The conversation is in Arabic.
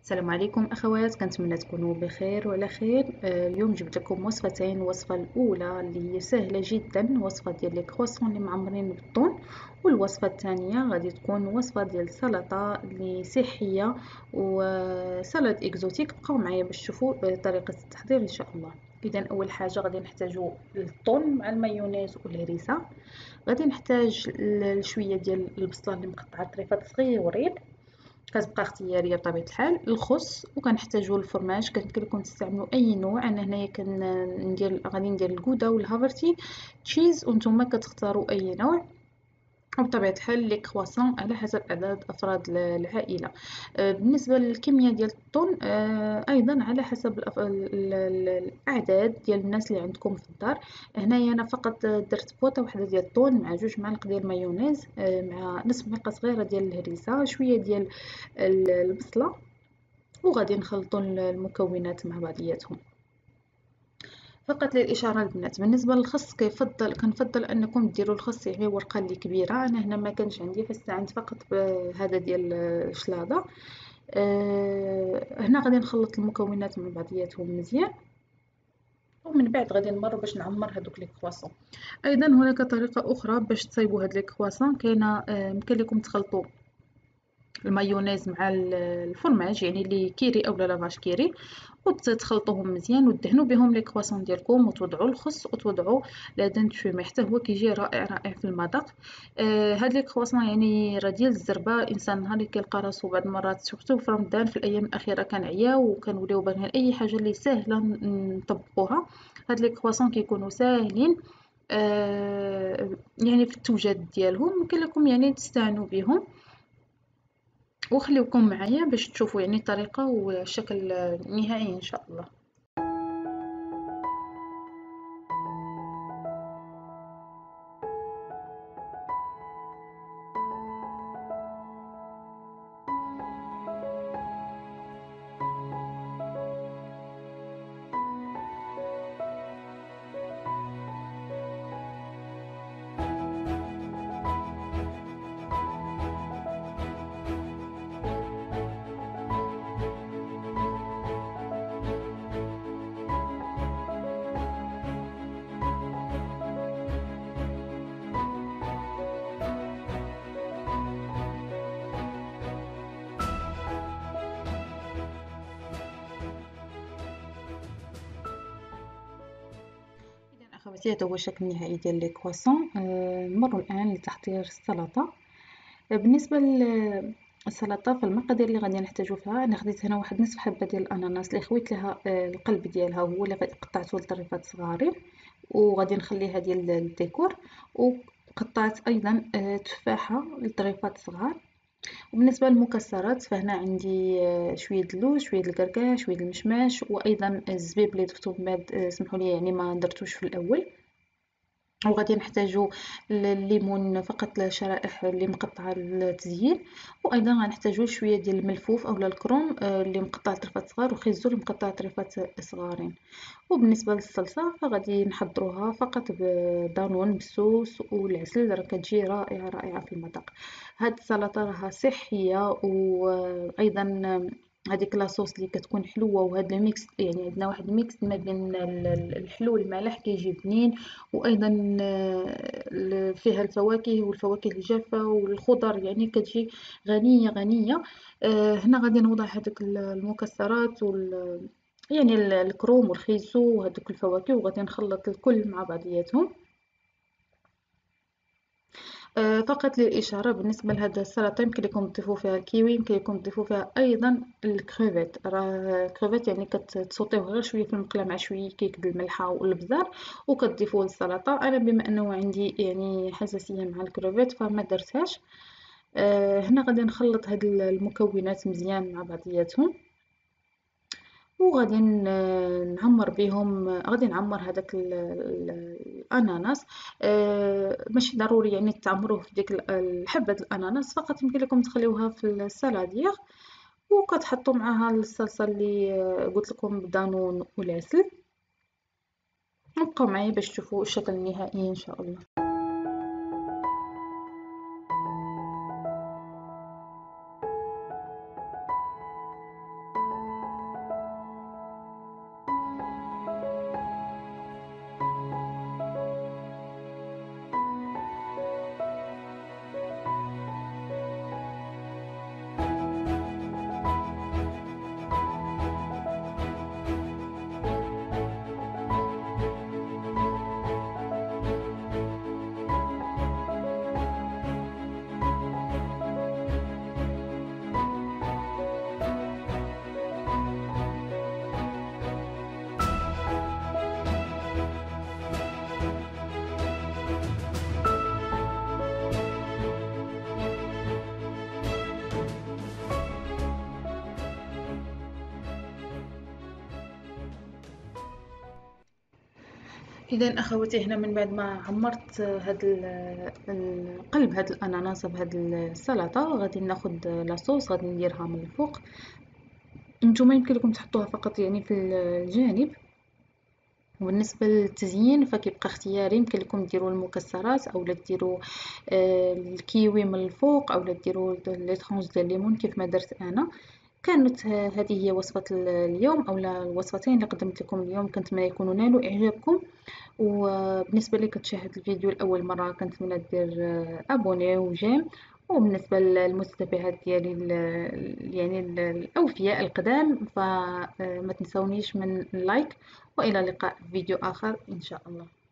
السلام عليكم أخوات، كنتمنى تكونوا بخير وعلى خير. اليوم جبت لكم وصفتين. الوصفة الأولى اللي هي سهلة جدا، وصفة ديال لي كرواسون اللي معمرين بالطون، والوصفة الثانية غادي تكون وصفة ديال سلطة اللي صحية وسلطة إكزوتيك. بقاو معايا باش تشوفوا طريقة التحضير إن شاء الله. إذا أول حاجة غادي نحتاجو الطون مع المايونيز والهريسة. غادي نحتاج شوية ديال البصلة اللي مقطعة طريفات صغيورين، كتبقى اختياريه بطبيعه الحال. الخس، وكنحتاجوا الفرماج. كنمكن لكم تستعملوا اي نوع. انا هنايا غادي ندير الكودا والهافرتي تشيز، وانتم كتختاروا اي نوع. وبطبيعة الحال لي كرواسون على حسب عدد أفراد العائلة. بالنسبة للكمية ديال الطن، أيضا على حسب الأعداد ديال الناس اللي عندكم في الدار. هنايا أنا فقط درت بوطة واحدة ديال الطن مع 2 معالق ديال مايونيز، مع نصف معلقة صغيرة ديال الهريسة، شوية ديال البصلة، وغادي نخلطوا المكونات مع بعضياتهم. فقط للإشارة البنات، بالنسبة للخس كنفضل أنكم ديروا الخس يعني ورقة اللي كبيرة. أنا هنا ما كانش عندي، فاستعنت فقط بهذا ديال الشلاضة. هنا غادي نخلط المكونات مع بعضياتهم مزيان، ومن بعد غادي نمر باش نعمر هذوك لي كرواسون. أيضا هناك طريقة أخرى باش تصايبوا هاد لي كرواسون. كاينة يمكن لكم تخلطوا المايونيز مع الفرماج، يعني اللي كيري او لافاش كيري، وتخلطوهم مزيان وتدهنوا بهم لي كرواسون ديالكم، وتوضعوا الخس وتوضعوا لا دانت فومي حتى هو كيجي رائع رائع في المذاق. هاد لي كرواسون يعني راه ديال الزربه. الانسان نهار اللي كيلقى راسو بعض المرات سورتو في رمضان في الايام الاخيره كنعياو وكنوليو باغيين اي حاجه اللي ساهله نطبقوها. هاد لي كرواسون كيكونوا ساهلين يعني في التوجد ديالهم. يمكن لكم يعني تستعنوا بهم، وخليكم معايا باش تشوفوا يعني الطريقة والشكل النهائي إن شاء الله. إذا أخواتي هذا هو الشكل النهائي ديال لي كرواسون. نمروا الآن لتحضير السلطة. بالنسبة للسلطة، فالمقادير اللي غادي نحتاجو فيها، أنا خديت هنا واحد نصف حبة ديال الأناناس اللي خويت لها القلب ديالها، هو اللي غادي قطعته لطريفات صغارين وغادي نخليها ديال الديكور. وقطعت أيضا تفاحة لطريفات صغار. وبالنسبة للمكسرات، فهنا عندي شوية اللوز، شوية الكركاع، شوية المشماش، وأيضا الزبيب اللي ضفتو من بعد، سمحولي يعني ما درتوش في الأول. وغادي نحتاجو الليمون فقط شرائح اللي مقطعة للتزيين، وأيضا غنحتاجو شوية ديال الملفوف أولا الكروم اللي مقطع طرفات صغار، وخيزو اللي مقطع طرفات صغارين. وبالنسبة للصلصة فغادي نحضروها فقط بدانون بالسوس والعسل، راه كتجي رائعة رائعة في المذاق. هاد السلطة راها صحية، وأيضا هذيك لاصوص اللي كتكون حلوة، وهاد الميكس يعني عندنا واحد الميكس ما بين الحلو والمالح كيجي بنين. وأيضا فيها الفواكه والفواكه الجافة والخضر، يعني كتجي غنية غنية. هنا غادي نوضع هذوك المكسرات يعني الكروم والخيزو وهذوك الفواكه، وغادي نخلط الكل مع بعضياتهم. فقط للإشارة، بالنسبة لهاد السلطة يمكن لكم تضيفوا فيها الكيوي، يمكن لكم تضيفوا فيها أيضا الكروفيت. راه الكروفيت يعني كتسوطيوه غير شوية في المقلة مع شوية كيك د الملحة والبزار وكتضيفوه للسلطة. أنا بما أنه عندي يعني حساسية مع الكروفيت فما درتهاش. هنا غادي نخلط هاد المكونات مزيان مع بعضياتهم، وغادي نعمر بهم. غادي نعمر هذاك الاناناس. ماشي ضروري يعني تعمروه في ديك حبة الاناناس، فقط يمكن لكم تخليوها في السلادير، وكتحطوا معاها الصلصة اللي قلت لكم بدانون والعسل. وبقاو معايا باش تشوفوا الشكل النهائي ان شاء الله. إذا أخواتي، هنا من بعد ما عمرت هاد قلب هاد الأناناس بهاد السلطة، غادي ناخد لاصوص غادي نديرها من الفوق. نتوما يمكن لكم تحطوها فقط يعني في الجانب. وبالنسبة للتزيين فكيبقى اختياري، يمكن لكم ديروا المكسرات أولا ديروا الكيوي من الفوق أولا ديروا لي طرونش ديال الليمون كيف ما درت أنا. كانت هذه هي وصفة اليوم أولا الوصفتين اللي قدمت لكم اليوم، كنتمنى يكونوا نالوا إعجابكم. وبالنسبة لي كتشاهد الفيديو لأول مرة كنتمنى دير أبوني وجيم. وبالنسبة للمتتبعات ديالي يعني الأوفياء القدام، فما تنسونيش من اللايك. وإلى اللقاء في فيديو آخر إن شاء الله.